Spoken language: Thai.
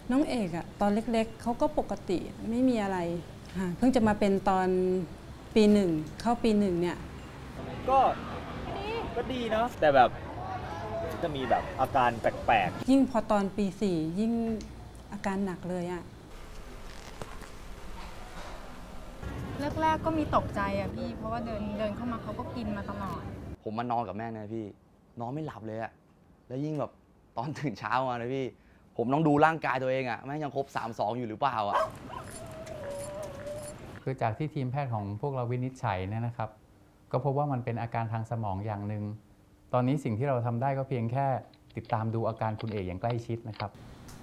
น้องเอกอะตอนเล็กๆเขาก็ปกติไม่มีอะไรเพิ่งจะมาเป็นตอนปีหนึ่งเข้าปีหนึ่งเนี่ยก็ดีเนาะแต่แบบจะมีแบบอาการแปลกๆยิ่งพอตอนปีสี่ยิ่งอาการหนักเลยอะแรกๆก็มีตกใจอะพี่เพราะว่าเดินเข้ามาเขาก็กินมาตลอดผมมานอนกับแม่นะพี่นอนไม่หลับเลยอะแล้วยิ่งแบบตอนตื่นเช้ามานะพี่ผมต้องดูร่างกายตัวเองอะแม่งยังครบ3-2อยู่หรือเปล่าอะคือจากที่ทีมแพทย์ของพวกเราวินิจฉัยเนี่ยนะครับก็พบว่ามันเป็นอาการทางสมองอย่างหนึ่งตอนนี้สิ่งที่เราทำได้ก็เพียงแค่ติดตามดูอาการคุณเอกอย่างใกล้ชิดนะครับ